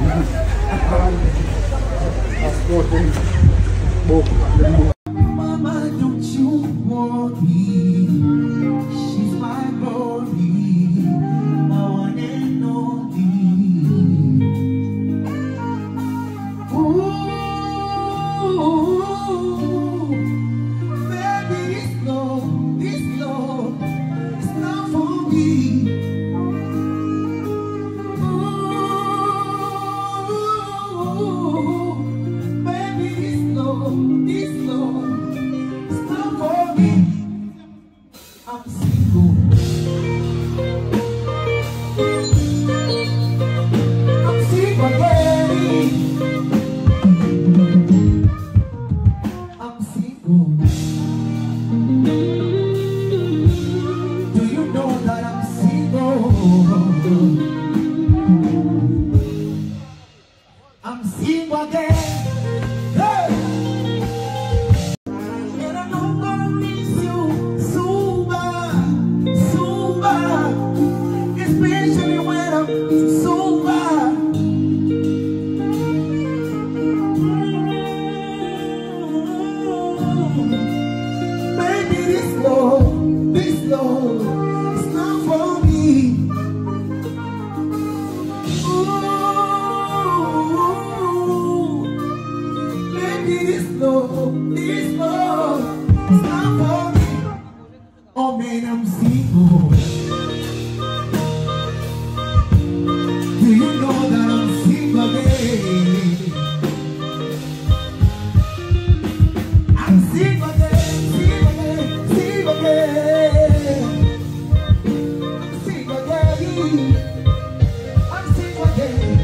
Mama, don't you worry, she's my glory, my one and only. Ooh, baby, this love is not for me. I'm single. I'm single again. I'm single. Do you know that I'm single? I'm single again. Hey! And I know I'm gonna miss you so bad, especially when I'm sober. Baby, this love is not for me. Baby, this love is not for me. Oh man, I'm single. Do you know that I'm single again? I'm single again, single again. I'm single again.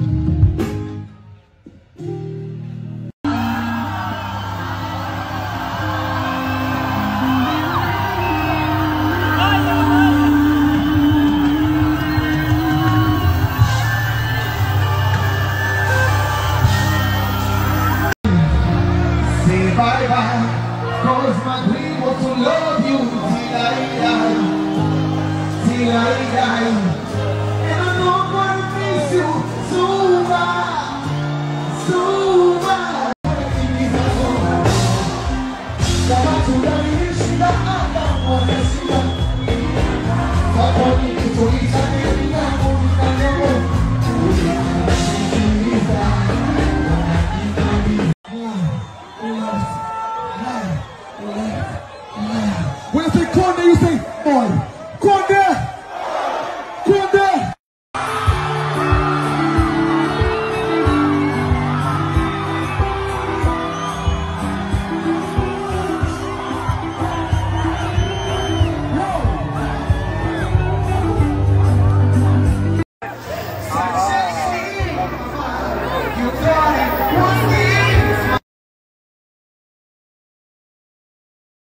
Say bye bye, 'cause my dream was to love you till I die, and I know I'm gonna miss you so bad. Kama tunaishi na anga,